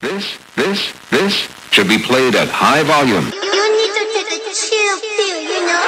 This should be played at high volume. You need to take a chill pill, you know?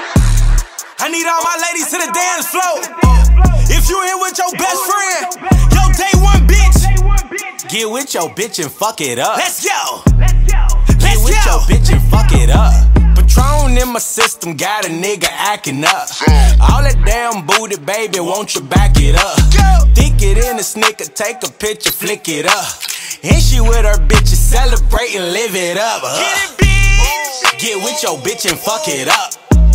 I need all my ladies to the dance floor. If you in with your best friend, yo, day one bitch, get with your bitch and fuck it up. Let's go. Get with your bitch and fuck it up. Patron in my system got a nigga acting up. All that damn booty, baby, won't you back it up? Thick it in a snicker, take a picture, flick it up. And she with her bitches, celebrate and live it up. Get it, bitch. Get with your bitch and fuck it up.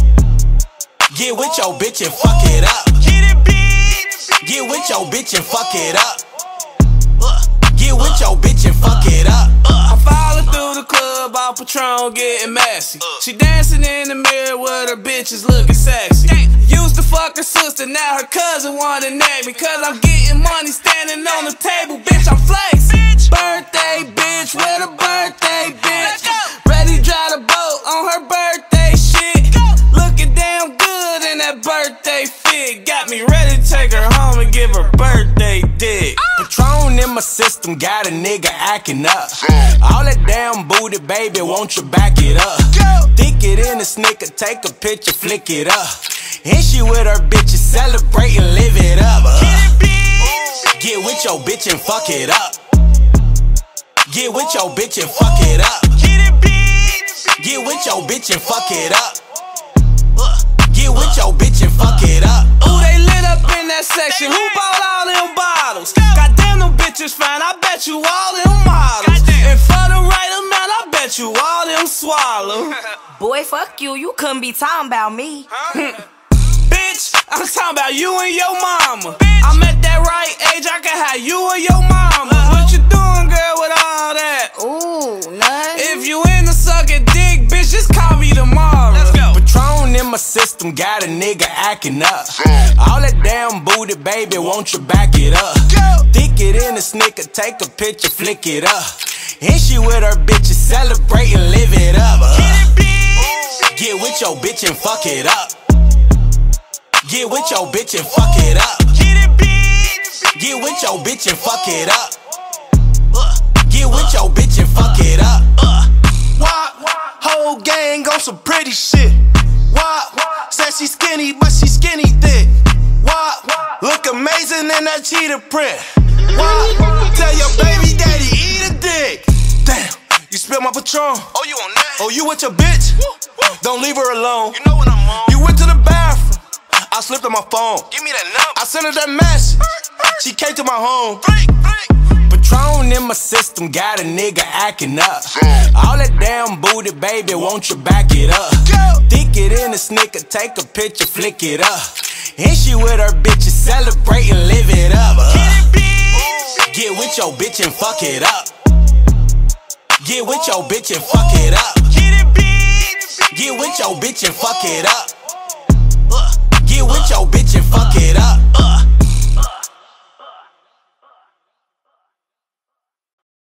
Get with your bitch and fuck it up. Get it, bitch. Get with your bitch and fuck it up. Get with your bitch and fuck it up. I'm falling through the club, all Patron getting messy. She dancing in the mirror with her bitches looking sexy. Used to fuck her sister, now her cousin wanna name me. Cause I'm getting money standing on the table, bitch, I'm flexing. Birthday bitch, with a birthday bitch. Ready to drive the boat on her birthday shit. Looking damn good in that birthday fit. Got me ready to take her home and give her birthday dick. Patron in my system got a nigga acting up. All that damn booty, baby, won't you back it up? Thick it in a snicker, take a picture, flick it up. And she with her bitches, celebrate and live it up. Get with your bitch and fuck it up. Get with your bitch and fuck it up. Get with your bitch and fuck it up. Get with your bitch and fuck it up. Ooh, they lit up in that section. Who bought all them bottles? Goddamn, them bitches fine. I bet you all them models. And for the right amount, I bet you all them swallow. Boy, fuck you. You couldn't be talking about me. Bitch, I'm talking about you and your mama. I'm at that right age, I can have you and your mama. What you doing, girl, with all that? Ooh, nothing. If you into sucking dick, bitch, just call me tomorrow. Let's go. Patron in my system got a nigga acting up. All that damn booty, baby, won't you back it up? Thick it in a snicker, take a picture, flick it up. And she with her bitches, celebrate and live it up. Get with your bitch and fuck it up. Get with your bitch and fuck it up. Get with your bitch and fuck it up. Get with your bitch and fuck it up. Whole gang on some pretty shit. Said she skinny, but she skinny thick. Look amazing in that cheetah print. Tell your baby daddy eat a dick. Damn, you spilled my Patron. Oh, you on that? Oh, you with your bitch? Don't leave her alone. You know what I'm on. You went to the bathroom. I slipped on my phone. Give me that number. I sent her that message. She came to my home. Patron in my system got a nigga acting up. All that damn booty, baby, won't you back it up? Thick it in a snicker, take a picture, flick it up. And she with her bitches, celebrate and live it up. Get with your bitch and fuck it up. Get with your bitch and fuck it up. Get with your bitch and fuck it up.